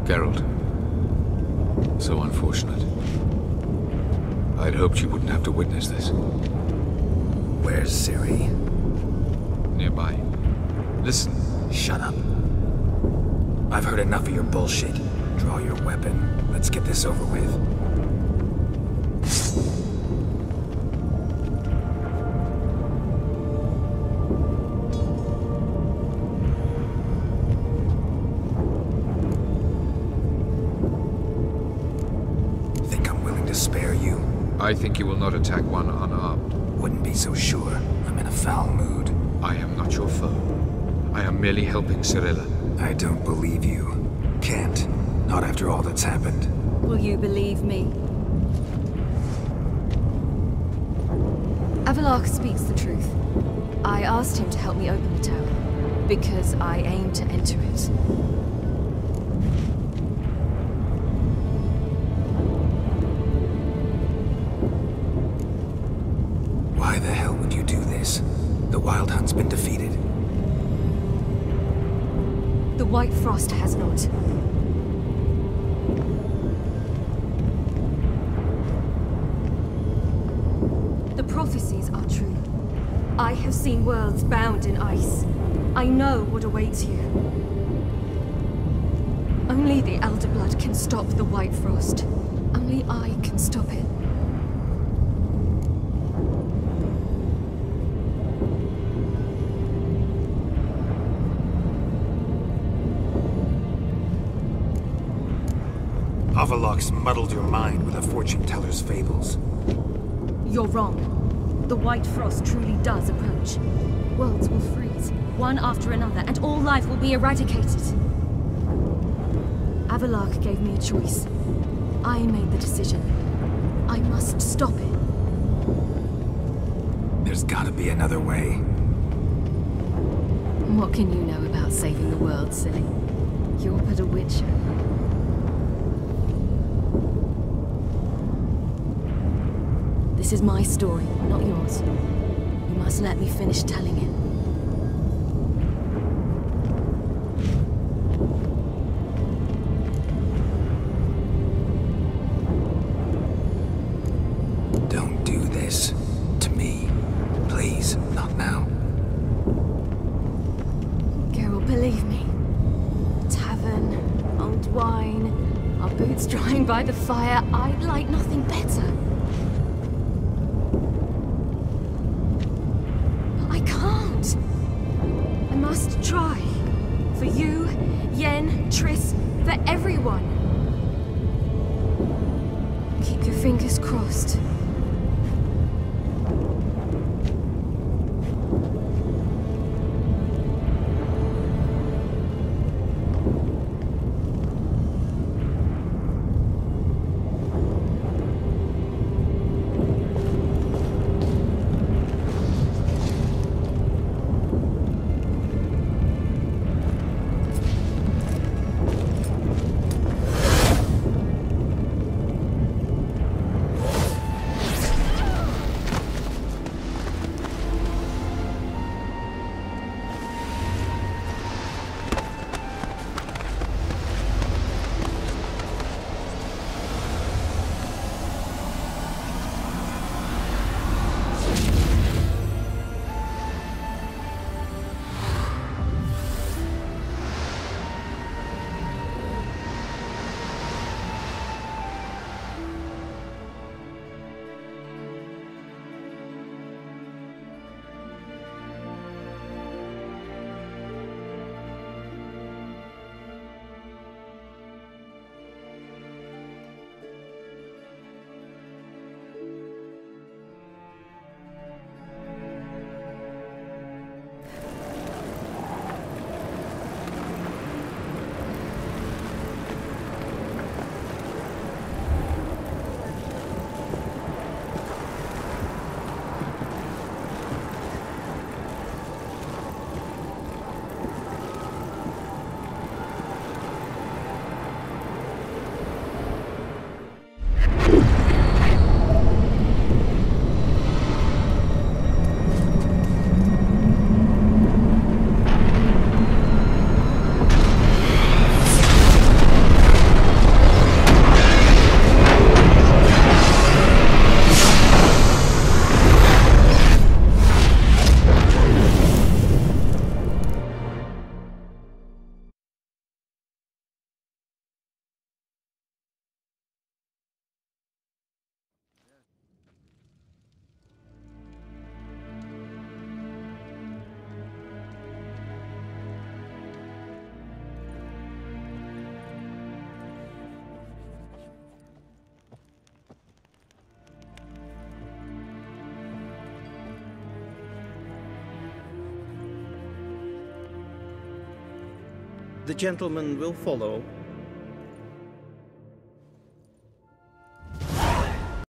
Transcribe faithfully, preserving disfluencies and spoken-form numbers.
Geralt. So unfortunate. I'd hoped you wouldn't have to witness this. Where's Ciri? Nearby. Listen. Shut up. I've heard enough of your bullshit. Draw your weapon. Let's get this over with. Think I'm willing to spare you? I think you will not attack one unarmed. Wouldn't be so sure. I'm in a foul mood. I am not your foe. I am merely helping Cirilla. I don't believe you. Can't. Not after all that's happened. Will you believe me? Avallac'h speaks the truth. I asked him to help me open the tower, because I aim to enter it. Why the hell would you do this? The Wild Hunt's been defeated. The White Frost has not. The prophecies are true. I have seen worlds bound in ice. I know what awaits you. Only the Elder Blood can stop the White Frost. Only I can stop it. Avallac'h's muddled your mind with a fortune teller's fables. You're wrong. The White Frost truly does approach. Worlds will freeze, one after another, and all life will be eradicated. Avallac'h gave me a choice. I made the decision. I must stop it. There's gotta be another way. What can you know about saving the world, silly? You're but a witcher. This is my story, not yours. You must let me finish telling it. Don't do this. To me. Please, not now. Geralt, believe me. Tavern, old wine, our boots drying by the fire. I'd like nothing better. Try. For you, Yen, Triss, for everyone. Keep your fingers crossed. The gentleman will follow.